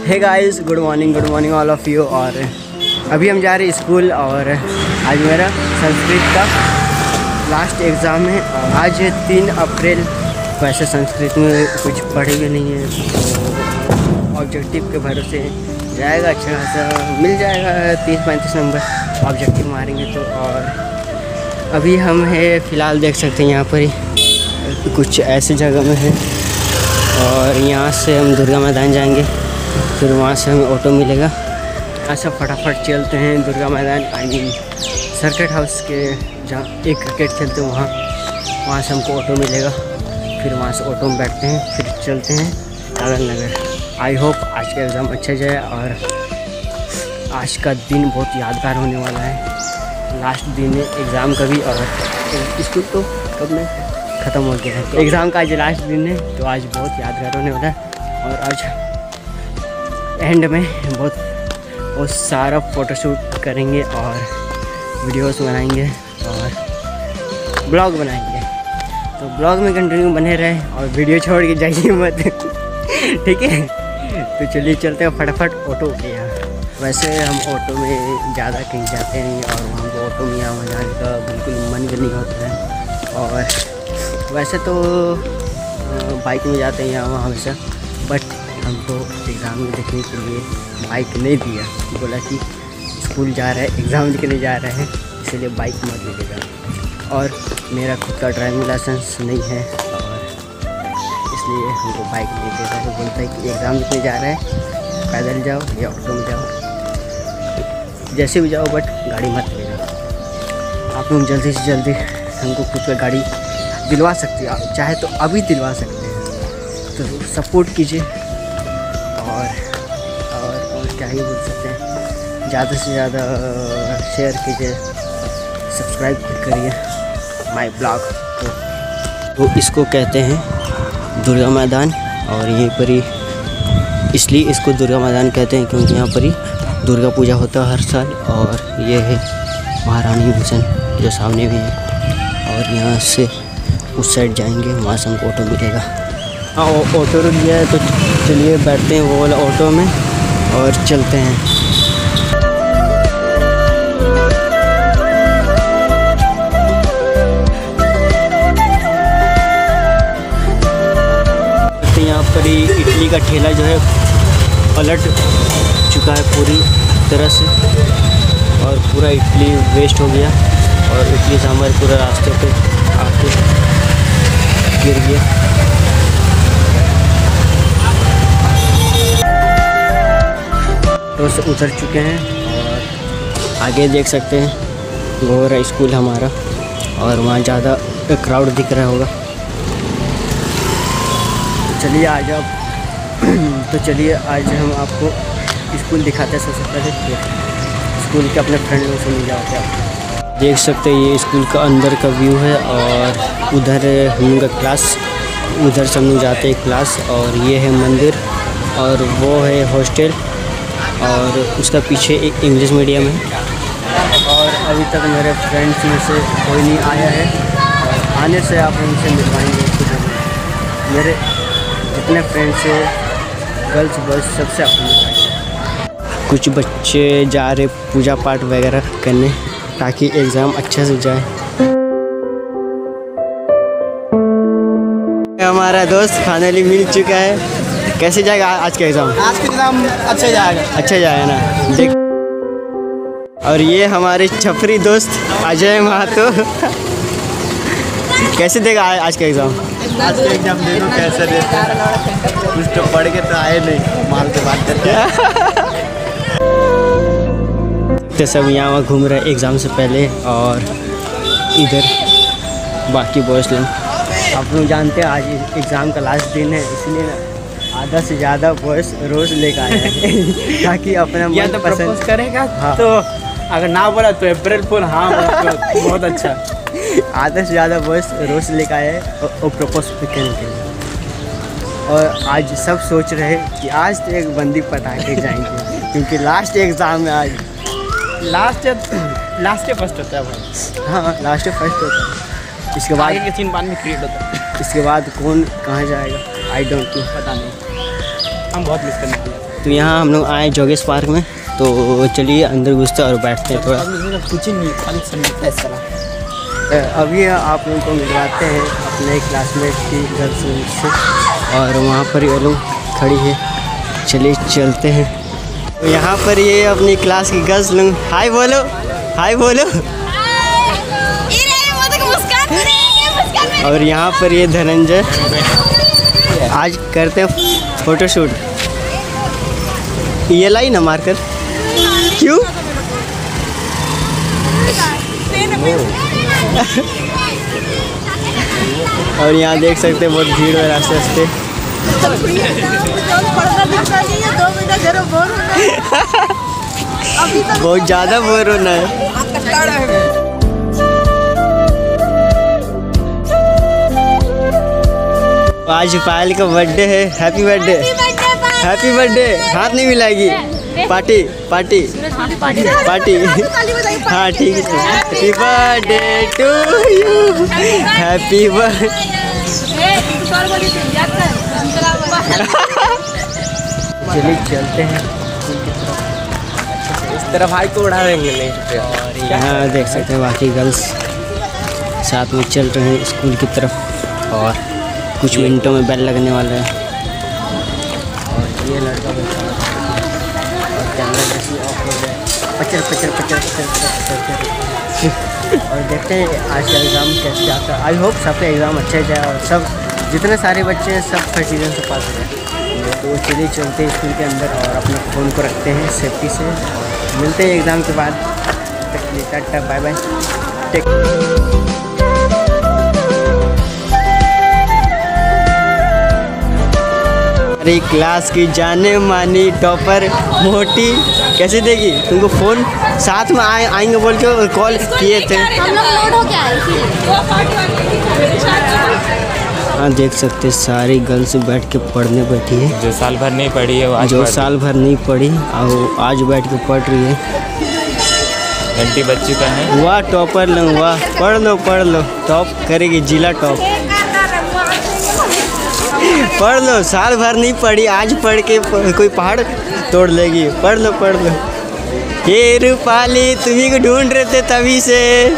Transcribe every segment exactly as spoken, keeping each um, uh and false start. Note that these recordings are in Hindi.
Hey guys, good morning good morning all of you. और अभी हम जा रहे हैं स्कूल और आज मेरा संस्कृत का लास्ट एग्ज़ाम है। आज तीन अप्रैल। वैसे संस्कृत में कुछ पढ़े भी नहीं है तो ऑब्जेक्टिव के भरोसे जाएगा, अच्छा खासा मिल जाएगा तीस पैंतीस नंबर ऑब्जेक्टिव मारेंगे तो। और अभी हम है फ़िलहाल देख सकते हैं यहाँ पर ही कुछ ऐसी जगह में है और यहाँ से हम दुर्गा मैदान जाएंगे, फिर वहाँ से हमें ऑटो मिलेगा। यहाँ से फटाफट चलते हैं दुर्गा मैदान, आई मीन सर्किट हाउस के जहाँ एक क्रिकेट खेलते हैं वहाँ वहाँ से हमको ऑटो मिलेगा। फिर वहाँ से ऑटो में बैठते हैं, फिर चलते हैं कागल नगर। आई होप आज का एग्ज़ाम अच्छा जाए और आज का दिन बहुत यादगार होने वाला है। लास्ट दिन है एग्ज़ाम का भी और स्कूल तो कब में ख़त्म हो गया है, तो एग्ज़ाम का आज लास्ट दिन है तो आज बहुत यादगार होने वाला है। और आज एंड में बहुत बहुत सारा फ़ोटोशूट करेंगे और वीडियोस बनाएंगे और ब्लॉग बनाएंगे, तो ब्लॉग में कंटिन्यू बने रहे और वीडियो छोड़ के जाइए मत ठीक है। तो चलिए चलते हैं फटाफट ऑटो के यहाँ। वैसे हम ऑटो में ज़्यादा कहीं जाते नहीं और हमको ऑटो में यहाँ जाने का बिल्कुल मन भी नहीं होता है। और वैसे तो बाइक में जाते हैं यहाँ वहाँ हमेशा, बट हमको एग्ज़ाम में देखने के लिए बाइक नहीं दिया, बोला कि स्कूल जा रहा है एग्ज़ाम लिखने जा रहे हैं इसलिए बाइक मत लीजिएगा। और मेरा खुद का ड्राइविंग लाइसेंस नहीं है और इसलिए हमको बाइक नहीं देता है। बोलता है कि एग्ज़ाम लिखने जा रहा है, पैदल जाओ या ऑटो में जाओ, जैसे भी जाओ बट गाड़ी मत ले जाओ। आप लोग जल्दी से जल्दी हमको खुद का गाड़ी दिलवा सकते हो, चाहे तो अभी दिलवा सकते हैं, तो सपोर्ट कीजिए। और और और क्या ही बोल सकते हैं, ज़्यादा से ज़्यादा शेयर कीजिए, सब्सक्राइब करिए माय ब्लॉग को। तो इसको कहते हैं दुर्गा मैदान और यहीं पर ही इसलिए इसको दुर्गा मैदान कहते हैं क्योंकि यहाँ पर ही दुर्गा पूजा होता है हर साल। और ये है महारानी मिशन जो सामने भी है और यहाँ से उस साइड जाएंगे, वहाँ से हमको ऑटो मिलेगा। हाँ ऑटो रुक गया है तो चलिए बैठते हैं वो वाला ऑटो में और चलते हैं। तो यहाँ पर ही इडली का ठेला जो है पलट चुका है पूरी तरह से और पूरा इडली वेस्ट हो गया और इडली सांभर पूरा रास्ते पे आके गिर गया। तो से उतर चुके हैं और आगे देख सकते हैं वो रहा स्कूल हमारा और वहाँ ज़्यादा क्राउड दिख रहा होगा। तो चलिए आज आप तो चलिए आज हम आपको स्कूल दिखाते हैं। सबसे पहले स्कूल के अपने फ्रेंड लोग से मिल जाते हैं। देख सकते हैं ये स्कूल का अंदर का व्यू है और उधर हम लोग का क्लास, उधर से हम लोग जाते हैं क्लास। और ये है मंदिर और वो है हॉस्टल और उसका पीछे एक इंग्लिश मीडियम है। और अभी तक मेरे फ्रेंड्स में से कोई नहीं आया है और आने से आप उनसे मिलवाएंगे। मेरे जितने फ्रेंड्स हैं गर्ल्स बॉयज़ सबसे आप मिलवाएंगे। कुछ बच्चे जा रहे पूजा पाठ वगैरह करने ताकि एग्ज़ाम अच्छे से जाए। हमारा दोस्त फाइनली मिल चुका है। कैसे जाएगा आज का एग्ज़ाम? आज का एग्ज़ाम अच्छा जाएगा। अच्छा जाएगा ना, देख। और ये हमारे छपरी दोस्त अजय महतो कैसे देगा आज का एग्ज़ाम? आज का एग्ज़ाम देखो कैसे देता है, कुछ तो पढ़ के तो आए नहीं, माल के बात करते हैं। तो सब यहाँ वहाँ घूम रहे एग्ज़ाम से पहले और इधर बाकी बॉयज़ लोग। आप लोग जानते हैं आज एग्ज़ाम का लास्ट दिन है इसलिए ना आधा से ज़्यादा बॉयज़ रोज़ लेकर आए हैं ताकि अपना या तो प्रपोज करेगा। हाँ। तो अगर ना बोला तो अप्रैल फुल, हाँ तो बहुत अच्छा। आधा से ज़्यादा बॉयज़ रोज़ लेकर आए और प्रपोज करने के लिए। और आज सब सोच रहे हैं कि आज तो एक बंदी पटा के जाएंगे क्योंकि लास्ट एग्ज़ाम है आज। लास्ट लास्ट फर्स्ट होता है भाई। हाँ लास्ट फर्स्ट होता है, इसके बाद के सीन बाद में क्रिएट होता है। इसके बाद कौन कहाँ जाएगा आई डोंट नो, पता नहीं। हम बहुत मिस करने वाले हैं। तो यहाँ हम लोग आए जोगेश पार्क में, तो चलिए अंदर घुसते और बैठते हैं थोड़ा। कुछ नहीं, खाली समझता है सारा। अभी आप लोगों को मिलवाते हैं अपने क्लासमेट की गर्लफ्रेंड से, और वहाँ पर ये लोग खड़ी है। चलिए चलते हैं। तो यहाँ पर ये अपनी क्लास की गर्ल्स लोग हाय बोलो, हाय बोलो। और यहाँ पर ये धनंजय आज करते हैं फोटोशूट। ये लाई ना मारकर, क्यों? और यहाँ देख सकते हैं बहुत भीड़ है रास्ते रास्ते। बहुत ज़्यादा बोर होना है। आज पायल का बर्थडे है, हैप्पी बर्थडे, हैप्पी बर्थडे। हाथ नहीं मिलाएगी, पार्टी पार्टी पार्टी। हाँ ठीक है, happy birthday to you, happy birthday. चलिए चलते हैं इस तरफ भाई को उड़ा देंगे नहीं पे। और यहाँ देख सकते हैं बाकी गर्ल्स साथ में चल रहे हैं स्कूल की तरफ, और कुछ मिनटों में बेल लगने वाला है। और ये लड़का बैठा है और कैमरा जैसे ऑफ हो गया, पचर पचर पचर पचर पचर पचर। और देखते हैं आज का एग्ज़ाम कैसे जाता है। आई होप सबका एग्ज़ाम अच्छा जाए और सब जितने सारे बच्चे हैं सब फर्स्ट डिवीजन से पास हो जाए। तो चलिए चलते हैं स्कूल के अंदर और अपने फ़ोन को रखते हैं सेफ्टी से। मिलते हैं एग्ज़ाम के बाद, तक के लिए टाटा बाय बाय, टेक। अरे क्लास की जाने मानी टॉपर मोटी कैसे देगी तुमको फ़ोन? साथ में आए आएंगे बोल के कॉल किए थे। हाँ देख सकते सारी गर्ल्स बैठ के पढ़ने बैठी है। जो साल भर नहीं पढ़ी है वो आज जो साल भर नहीं पढ़ी और आज बैठ के पढ़ रही है। घंटी बज चुका है। वाह टॉपर लो, वाह पढ़ लो पढ़ लो, टॉप करेगी, जिला टॉप। पढ़ लो, साल भर नहीं पढ़ी, आज पढ़ के कोई पहाड़ तोड़ लेगी। पढ़ लो पढ़ लो। ये रूपाली तुम्ही को ढूंढ रहे थे तभी से।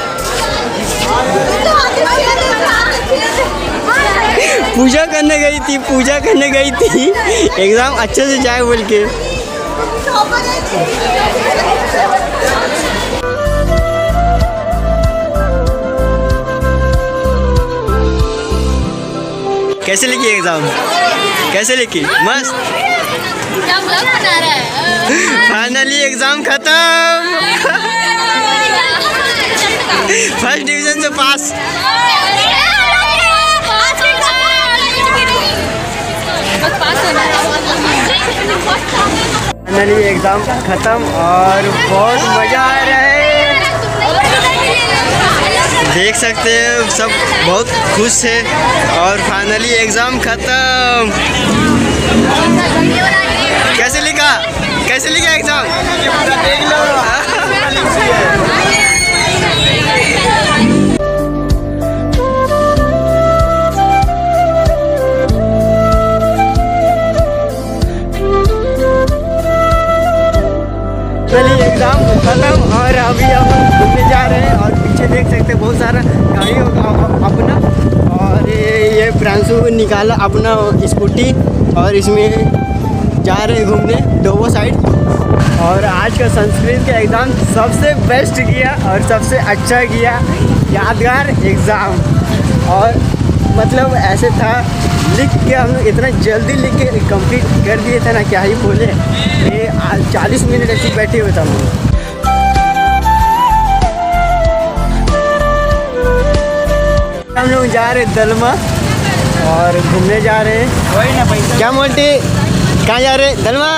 पूजा करने गई थी, पूजा करने गई थी, एग्ज़ाम अच्छे से जाए बोल के। कैसे लिखी एग्ज़ाम? कैसे लिखी? मस्त। फाइनली एग्ज़ाम खत्म। फर्स्ट डिवीज़न से पास। फाइनली एग्ज़ाम खत्म और बहुत मज़ा आ रहा है। देख सकते हैं सब बहुत खुश है और फाइनली एग्ज़ाम खत्म। कैसे लिखा? कैसे लिखा एग्ज़ाम? देख लो। चलिए एग्ज़ाम खत्म और अभी हम घूमने जा रहे हैं और पीछे देख सकते हैं बहुत सारा गाड़ी होगा अपना। और ये प्रांशु निकाला अपना स्कूटी और इसमें जा रहे हैं घूमने डोबो साइड। और आज का संस्कृत का एग्ज़ाम सबसे बेस्ट किया और सबसे अच्छा किया, यादगार एग्ज़ाम। और मतलब ऐसे था लिख के हम लोग इतना जल्दी लिख के कंप्लीट कर दिए थे ना, क्या ही बोले। ये चालीस मिनट ऐसे बैठे हुए थे हम लोग। हम लोग जा रहे दलमा और घूमने जा रहे हैं। वही ना पैसा क्या मोटी, कहाँ जा रहे? दलमा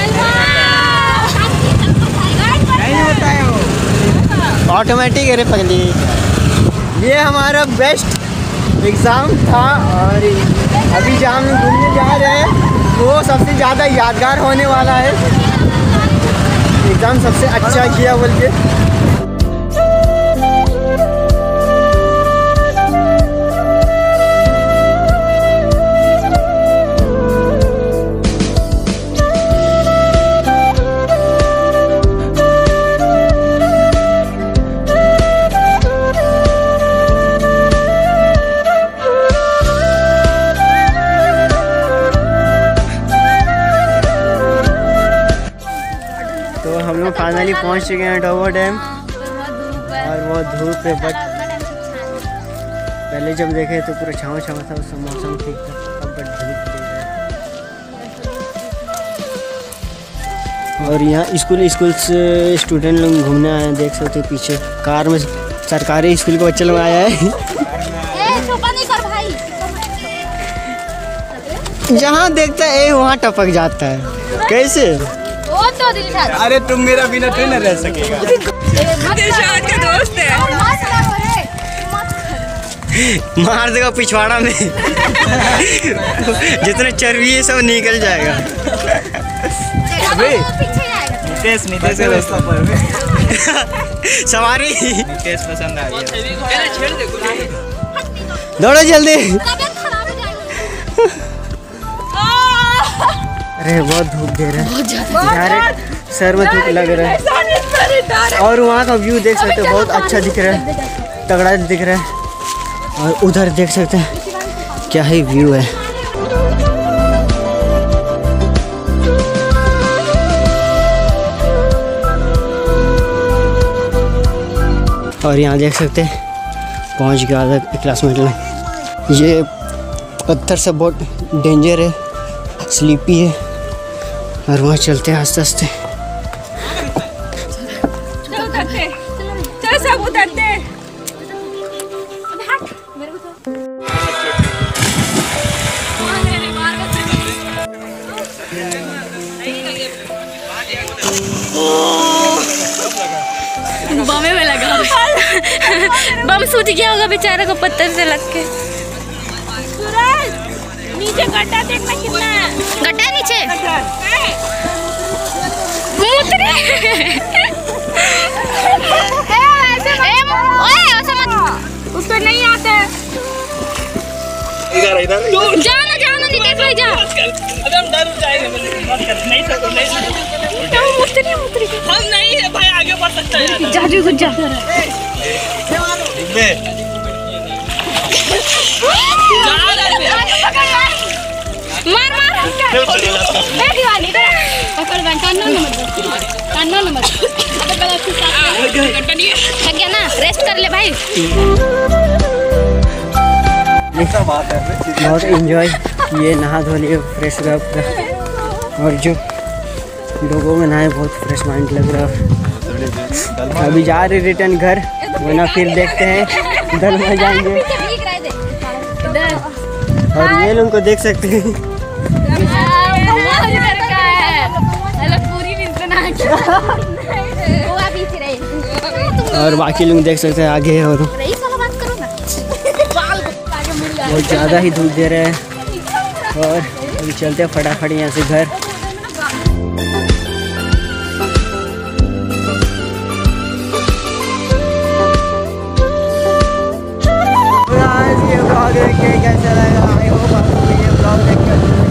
नहीं होता है वो, ऑटोमेटिक है रे पगली। ये हमारा बेस्ट एग्ज़ाम था और अभी जहाँ हम घूमने जा रहे हैं वो सबसे ज़्यादा यादगार होने वाला है। एग्ज़ाम सबसे अच्छा किया बोल के। हम फाइनली पहुंच चुके हैं टोबो डैम। और वो धूप है, बट पहले जब देखे तो पूरा छाँव छाँव था, उसका मौसम ठीक था। अब बट धूप तेज है। और यहाँ स्कूल स्कूल से स्टूडेंट लोग घूमने आए हैं, देख सकते हो पीछे कार में सरकारी स्कूल के बच्चे लोग आया है। जहाँ देखता है वहाँ टपक जाता है, कैसे? अरे तुम मेरा बिना ट्रेन रह सकेगा। दोस्त है, मार देगा पिछवाड़ा में। जितना चर्बी है सब निकल जाएगा। नितेश नितेश का रास्ता पर सवारी नितेश पसंद आ गया। दौड़ो जल्दी। अरे बहुत धूप दे रहा है, डायरेक्ट सर में धूप लग रहा है। और वहाँ का व्यू देख सकते हो, बहुत अच्छा दिख रहा है, तगड़ा दिख रहा है। और उधर देख सकते हैं क्या ही व्यू है। और यहाँ देख सकते हैं पहुँच गया आधा क्लासमेट में। ये पत्थर से बहुत डेंजर है, स्लीपी है। और वहाँ चलते हैं आस्ते आस्ते। चल सब उतरते। बमे में लगा बम सूझ गया होगा बेचारा को पत्थर से लग के। नीचे गड्ढा देखना कितना है। गड्ढा नीचे उस पर नहीं आते। जाना जाना नितेश भाई जा। हम डर जाएंगे, नहीं सको नहीं सको हम नहीं है भाई, आगे बढ़ सकता है। जा जा जा मार मार ए दीवानी पकड़ बन कानून नंबर कानून नंबर अबे गलत से साथ थक गया ना, रेस्ट कर ले भाई। बहुत एंजॉय किए, नहा धो लिए, फ्रेश रहा पूरा। और जो लोगों में नहाए बहुत फ्रेश माइंड लग रहा है। अभी जा रहे रिटर्न घर, वरना फिर देखते हैं दल में जाएंगे। और ये लोग को देख सकते हैं, और बाकी लोग देख सकते हैं आगे। और बहुत ज़्यादा ही धूप दे रहे हैं। और अभी चलते हैं फटाफट यहाँ से घर। ये ब्लॉग देख के कैसा लगा? आई होप आपको ये ब्लॉग देख के